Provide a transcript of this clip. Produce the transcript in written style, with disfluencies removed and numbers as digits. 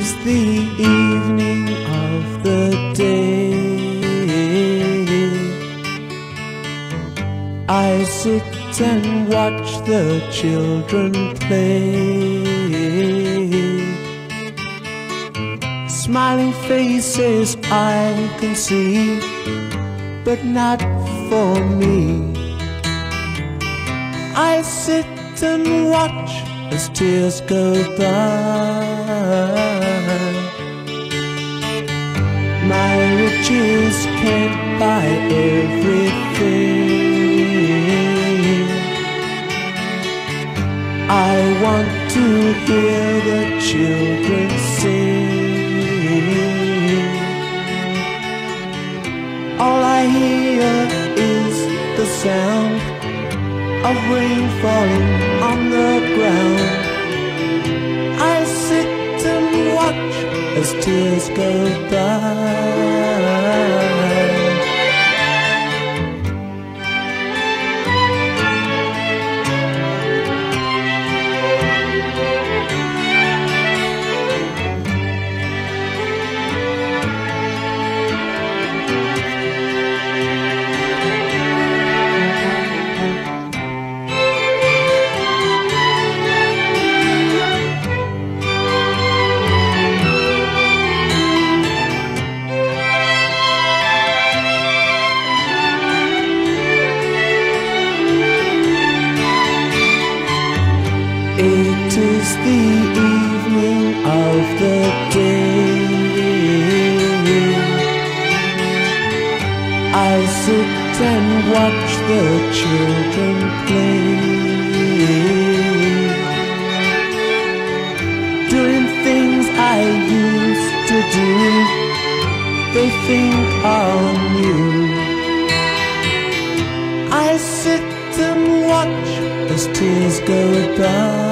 is the evening of the day. I sit and watch the children play. Smiling faces I can see, but not for me. I sit and watch as tears go by. My riches can't buy everything. I want to hear the children sing. All I hear is the sound of rain falling on the ground. I sit and watch as tears go by. It is the evening of the day. I sit and watch the children play, doing things I used to do. They think are new. I sit and watch as tears go by.